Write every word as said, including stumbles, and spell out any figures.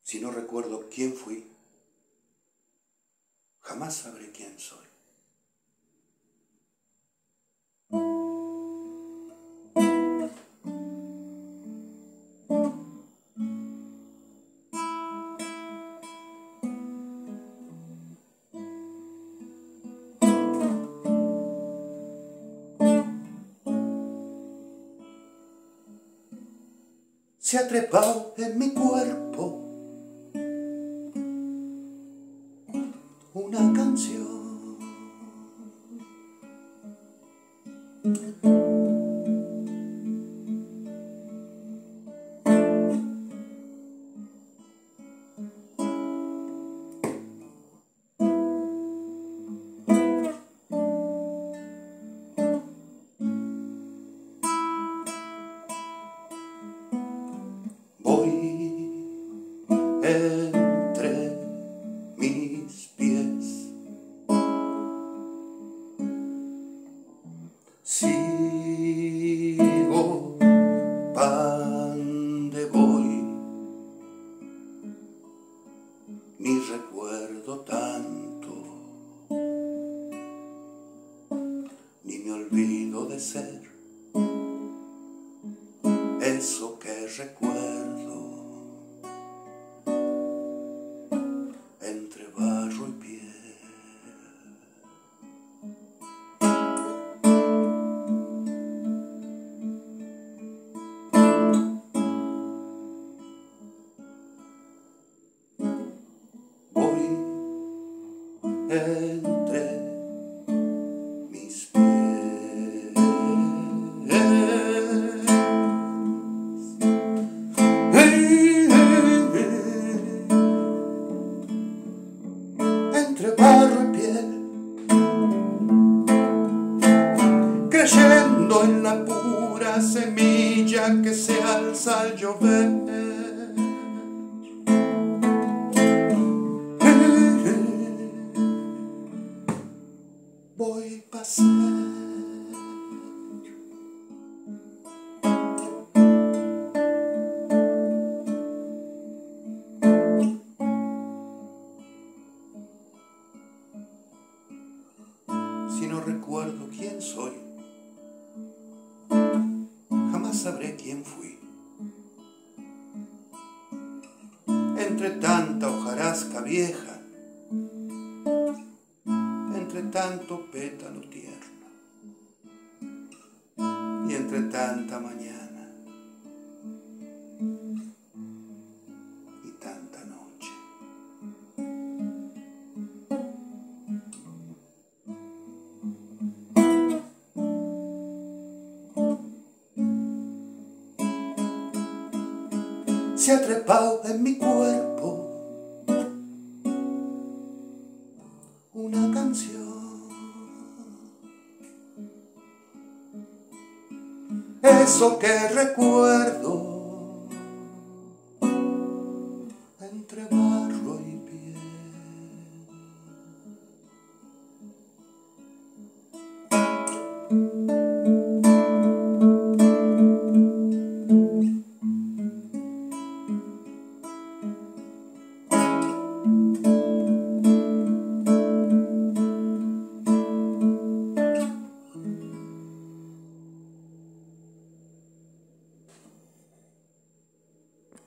Si no recuerdo quién fui, jamás sabré quién soy. Se ha trepado en mi cuerpo una canción. Voy entre mis pies, sigo pa'nde voy, ni recuerdo tanto, ni me olvido de ser eso que recuerdo entre barro y piel. Voy entre mis pies, entre barro y piel, creyendo en la pura semilla que se alza al llover. Voy a pasar si no recuerdo quién soy, jamás sabré quién fui. Entre tanta hojarasca vieja, entre tanto pétalo tierno, y entre tanta mañana y tanta noche. Se ha trepado en mi cuerpo una canción. Eso que recuerdo